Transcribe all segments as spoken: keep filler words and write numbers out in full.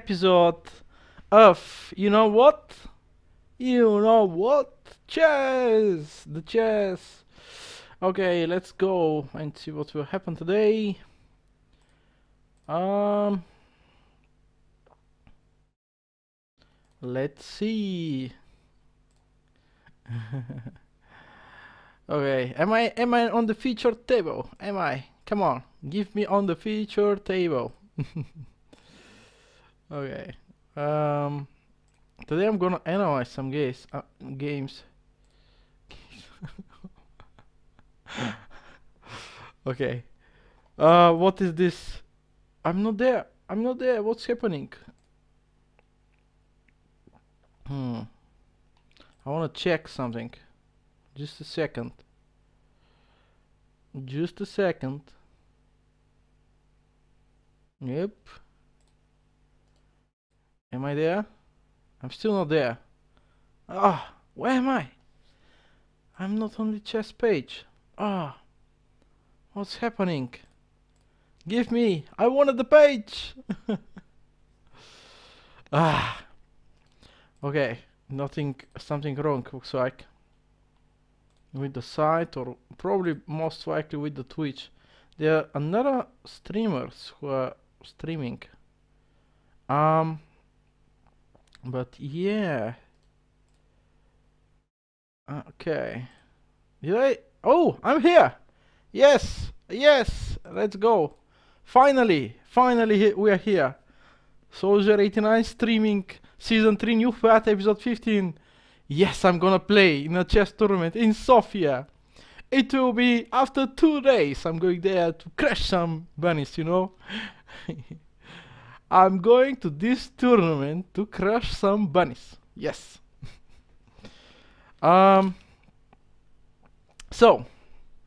episode of, you know what? You know what? Chess! The chess! Okay, let's go and see what will happen today. Um, let's see. Okay, am I am I on the feature table? Am I? Come on, give me on the feature table. Okay. Um, today I'm gonna analyze some games. Uh, games. Okay. Uh, what is this? I'm not there. I'm not there. What's happening? Hmm. I wanna check something. Just a second. Just a second. Yep. Am I there? I'm still not there. Ah, where am I? I'm not on the chess page. Ah, what's happening? Give me! I wanted the page! Ah, okay. Nothing, something wrong looks like with the site, or probably most likely with the Twitch. There are another streamers who are streaming. Um, but yeah. Okay. Did I? Oh, I'm here. Yes, yes. Let's go. Finally, finally, he- we are here. Soldier eighty-nine streaming season three new fat episode fifteen. Yes, I'm gonna play in a chess tournament in Sofia. It will be after two days. I'm going there to crash some bunnies, you know. I'm going to this tournament to crush some bunnies. Yes. Um. So,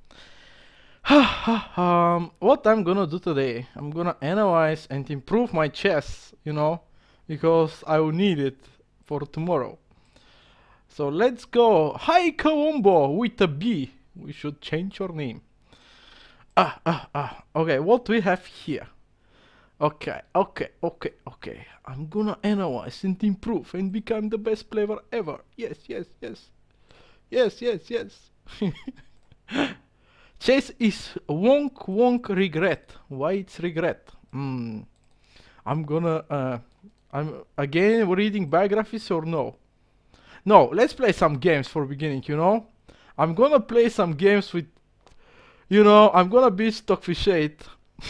um, what I'm gonna do today, I'm gonna analyze and improve my chess, you know, because I will need it for tomorrow. So let's go. Hi Kawumbo with a B. We should change your name. Ah, ah, ah. Okay, what we have here? Okay, okay, okay, okay. I'm gonna analyze and improve and become the best player ever. Yes, yes, yes. Yes, yes, yes. Chess is wonk wonk regret. Why it's regret? Hmm. I'm gonna uh I'm again reading biographies or no? No, let's play some games for beginning, you know? I'm gonna play some games with, you know, I'm gonna be Stockfish eight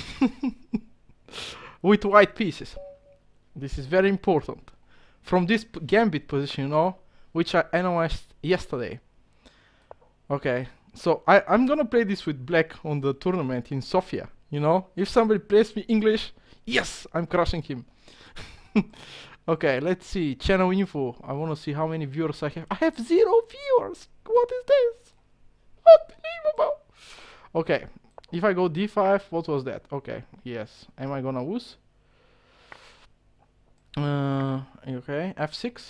with white pieces. This is very important. From this p- gambit position, you know, which I analyzed yesterday. Okay, so I, I'm gonna play this with black on the tournament in Sofia, you know? If somebody plays me English, yes, I'm crushing him. Okay, let's see. Channel info. I wanna see how many viewers I have. I have zero viewers! What is this? Unbelievable! Okay, if I go d five, what was that? Okay, yes. Am I gonna lose? Uh, okay, f six.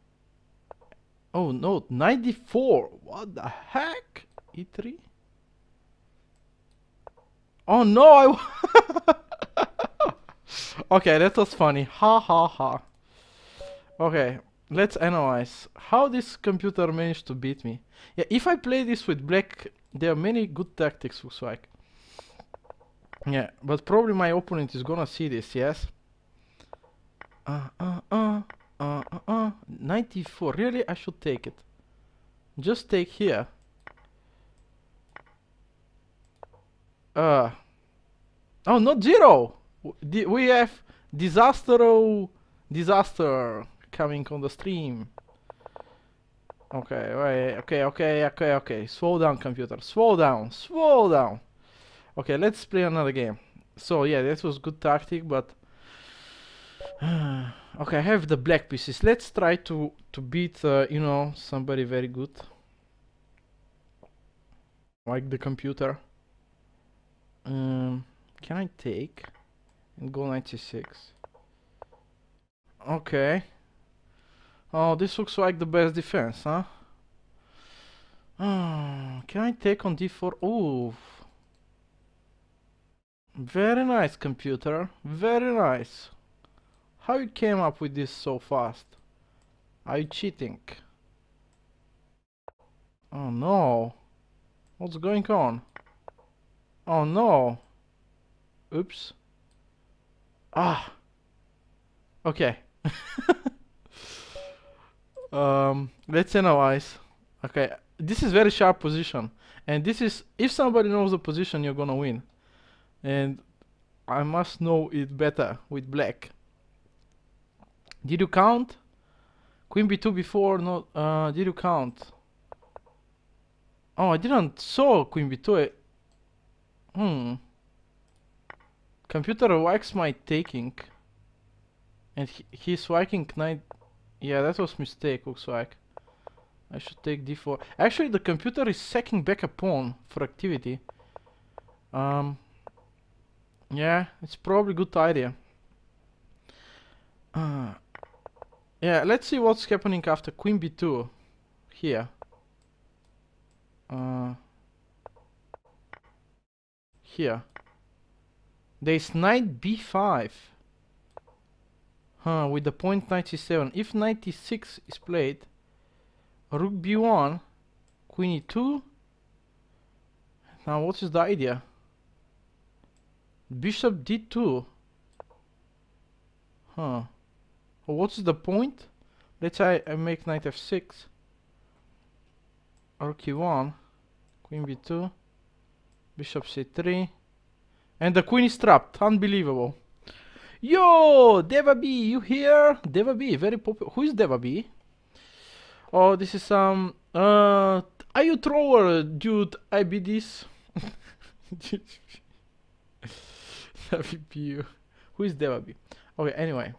Oh no, ninety-four. What the heck? e three. Oh no, I. Okay, that was funny. Ha ha ha. Okay, let's analyze how this computer managed to beat me. Yeah, if I play this with black, there are many good tactics, looks like. Yeah, but probably my opponent is gonna see this, yes? Uh, uh, uh, uh, uh, uh. ninety-four. Really? I should take it. Just take here. Uh. Oh, not zero! W- di- We have disaster, oh, disaster coming on the stream. Okay, right, okay, okay, okay, okay. Slow down, computer. Slow down, slow down. Okay, let's play another game. So yeah, that was good tactic, but okay, I have the black pieces. Let's try to to beat, uh, you know, somebody very good, like the computer. Um, can I take and go ninety-six? Okay. Oh, this looks like the best defense, huh? Oh, can I take on d four? Ooh. Very nice, computer. Very nice. How you came up with this so fast? Are you cheating? Oh no. What's going on? Oh no. Oops. Ah. Okay. um, let's analyze. Okay, this is very sharp position. And this is, if somebody knows the position, you're gonna win. And I must know it better with black. Did you count? Queen b two before, no, uh, did you count? Oh, I didn't saw queen b two. I, hmm. Computer likes my taking. And he, he's striking knight. Yeah, that was mistake, looks like. I should take d four. Actually, the computer is sacking back a pawn for activity. Um, yeah, it's probably a good idea. Uh, yeah, let's see what's happening after queen b two. Here. Uh, here. There's knight b five. Huh, with the point knight c seven. If knight e six is played, rook b one, queen e two. Now what is the idea? Bishop d two. Huh. Well, what's the point? Let's say I make knight f six. Rook e one, queen b two, bishop c three. And the queen is trapped. Unbelievable. Yo, Deva B, you here? Deva B, very popular. Who is Deva B? Oh, this is some. Um, uh, are you thrower, dude? I be this. Deva B. Who is Deva B? Okay, anyway.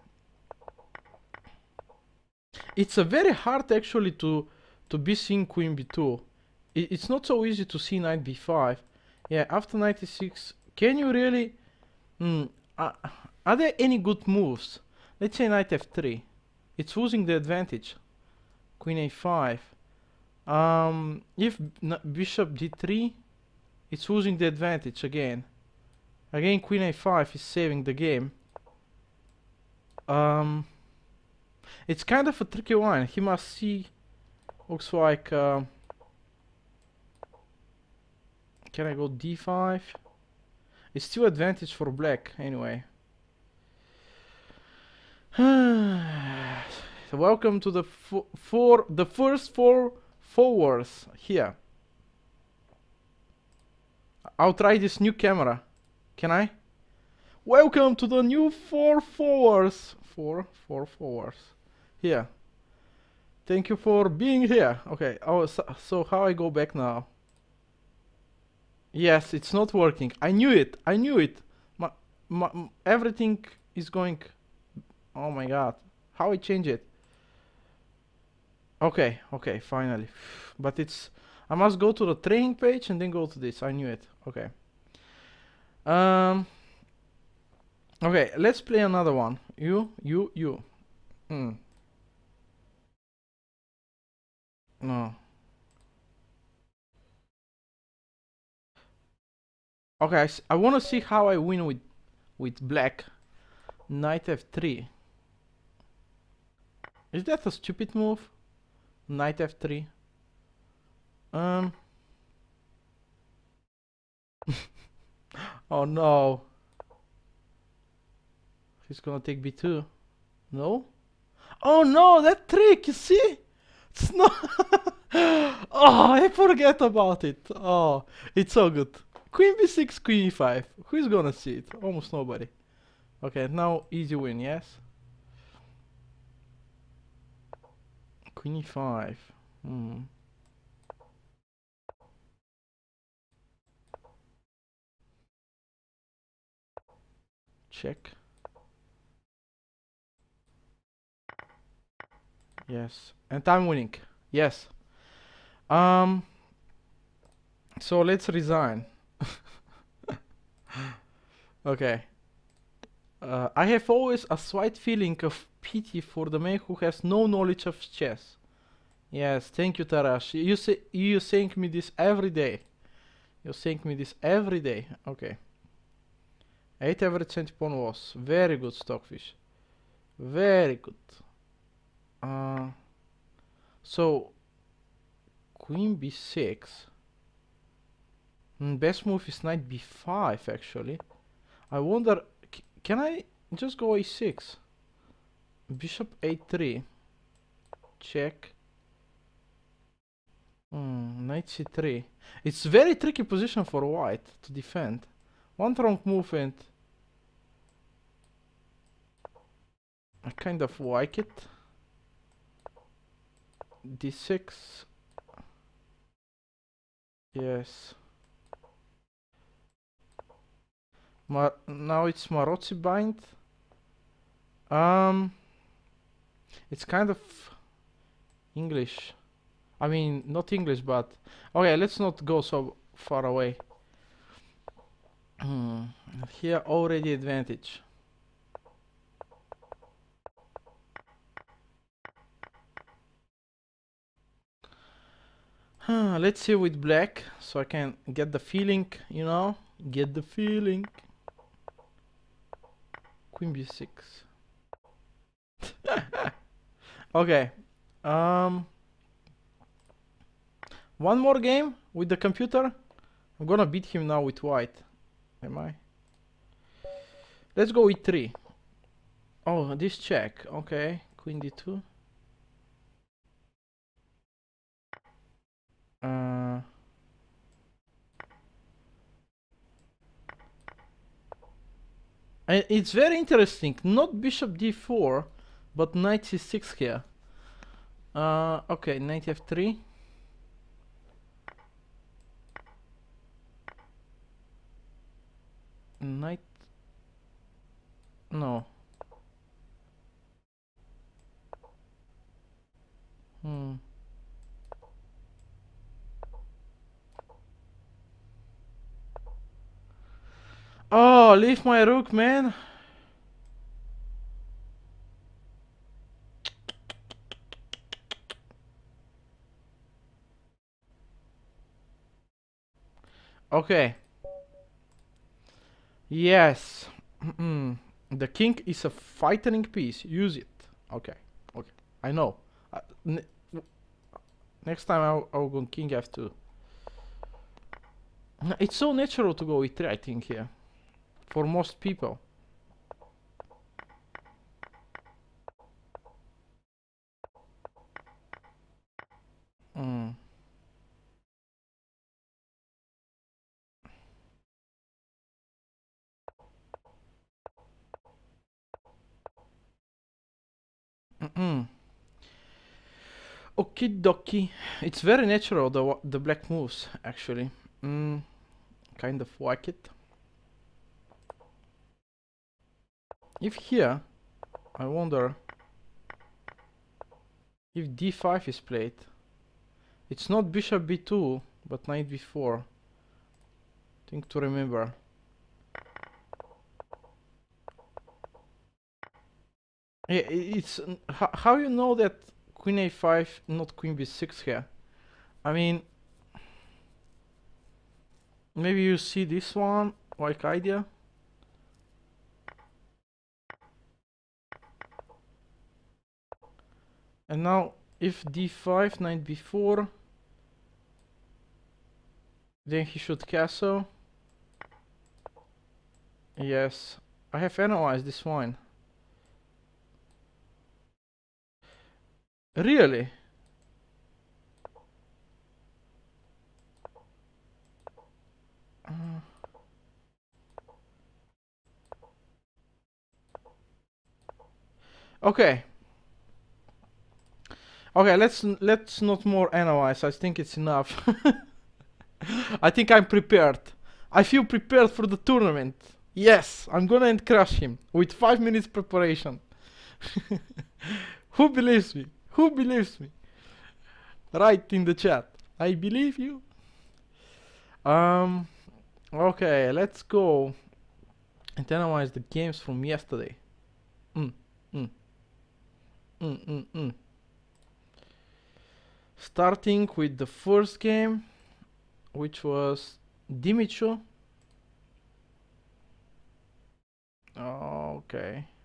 It's a very hard actually to to be seeing queen b two. It, it's not so easy to see knight b five. Yeah, after knight e six, can you really? Hmm. Uh, are there any good moves? Let's say knight f three. It's losing the advantage. Queen a five. Um, if bishop d three, it's losing the advantage again. Again, queen a five is saving the game. Um, it's kind of a tricky one. He must see. Looks like. Uh, can I go d five? It's still advantage for black anyway. Welcome to the fo four, the first four forwards here. I'll try this new camera. Can I? Welcome to the new four forwards. Four, four forwards. Here. Thank you for being here. Okay. Oh, so, so how I go back now? Yes, it's not working. I knew it. I knew it. My, my, everything is going. Oh my god. How I change it? Okay, okay, finally. But it's. I must go to the training page and then go to this. I knew it. Okay. Um. Okay, let's play another one. You, you, you. Hmm. No. Okay, I, s I want to see how I win with with black. Knight f three. Is that a stupid move? Knight f three. Um. Oh no. He's gonna take b two. No? Oh no, that trick, you see? It's not. Oh, I forget about it. Oh, it's so good. Queen b six, queen e five. Who's gonna see it? Almost nobody. Okay, now easy win, yes? Queen e five. Hmm. Check. Yes. And I'm winning. Yes. Um. So let's resign. Okay. Uh, I have always a slight feeling of pity for the man who has no knowledge of chess. Yes, thank you, Tarash. You say you saying me this every day. You saying me this every day. Okay. eight average centipawn was very good, Stockfish. Very good. Uh, so queen b six. Mm, best move is knight b five actually. I wonder, c can I just go a six? Bishop a three. Check. Mm, knight c three. It's very tricky position for white to defend. One wrong move and I kind of like it. d six. Yes. Ma now it's Maroczy bind. Um, it's kind of English. I mean, not English, but okay. Let's not go so far away. Here already advantage. Let's see with black, so I can get the feeling, you know, get the feeling. Queen b six. Okay. Um. One more game with the computer. I'm gonna beat him now with white. Am I? Let's go with three. Oh, this check. Okay. Queen d two. Uh. And it's very interesting. Not bishop d four, but knight c six here. Uh. Okay. Knight f three. Knight. No. Hmm. Oh, leave my rook, man. Okay. Yes. The king is a fighting piece. Use it. Okay. Okay. I know. Uh, ne next time I'll, I'll go king f two. It's so natural to go e three, I think, here. For most people. Mm. Mm-mm. Okie dokie. It's very natural, the, the black moves, actually. Mm. Kind of like it. If here, I wonder if d five is played. It's not bishop b two, but knight b four. Thing to remember. Yeah, it's how, how you know that queen a five, not queen b six here? I mean, maybe you see this one like idea. And now if d five, knight b four, then he should castle. Yes, I have analyzed this one. Really? Uh, okay. Okay, let's let's not more analyze. I think it's enough. I think I'm prepared. I feel prepared for the tournament. Yes, I'm gonna end crush him with five minutes preparation. Who believes me? Who believes me? Write in the chat. I believe you. Um. Okay, let's go and analyze the games from yesterday. Mm, mm. Mm, mm, mm. Starting with the first game, which was Dimitrov. Okay.